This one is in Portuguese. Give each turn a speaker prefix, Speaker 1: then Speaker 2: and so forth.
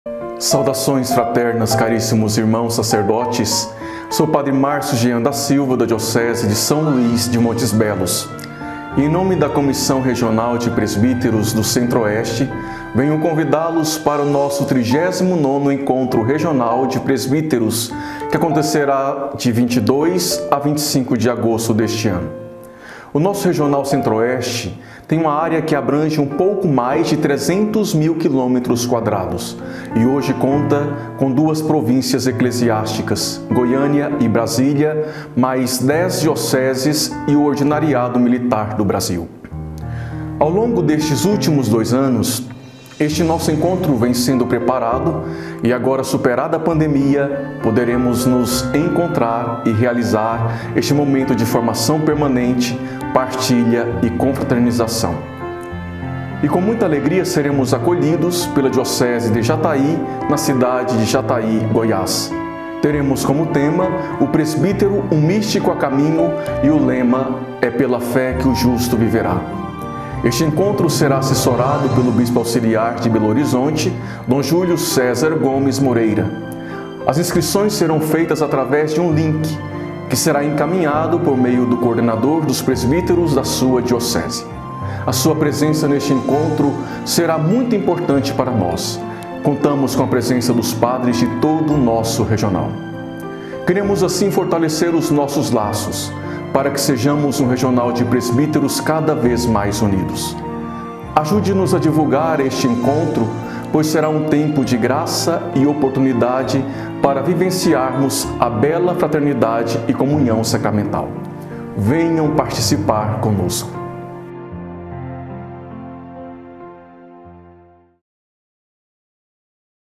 Speaker 1: Saudações fraternas, caríssimos irmãos sacerdotes. Sou o Padre Márcio Jean da Silva, da Diocese de São Luís de Montes Belos. E em nome da Comissão Regional de Presbíteros do Centro-Oeste, venho convidá-los para o nosso 39º Encontro Regional de Presbíteros, que acontecerá de 22 a 25 de agosto deste ano. O nosso Regional Centro-Oeste tem uma área que abrange um pouco mais de 300 mil quilômetros quadrados e hoje conta com 2 províncias eclesiásticas, Goiânia e Brasília, mais 10 dioceses e o Ordinariado Militar do Brasil. Ao longo destes últimos 2 anos, este nosso encontro vem sendo preparado e agora, superada a pandemia, poderemos nos encontrar e realizar este momento de formação permanente, partilha e confraternização. E com muita alegria seremos acolhidos pela Diocese de Jataí, na cidade de Jataí, Goiás. Teremos como tema o presbítero, um místico a caminho, e o lema é pela fé que o justo viverá. Este encontro será assessorado pelo Bispo Auxiliar de Belo Horizonte, Dom Júlio César Gomes Moreira. As inscrições serão feitas através de um link, que será encaminhado por meio do coordenador dos presbíteros da sua diocese. A sua presença neste encontro será muito importante para nós. Contamos com a presença dos padres de todo o nosso regional. Queremos assim fortalecer os nossos laços, para que sejamos um regional de presbíteros cada vez mais unidos. Ajude-nos a divulgar este encontro, pois será um tempo de graça e oportunidade para vivenciarmos a bela fraternidade e comunhão sacramental. Venham participar conosco.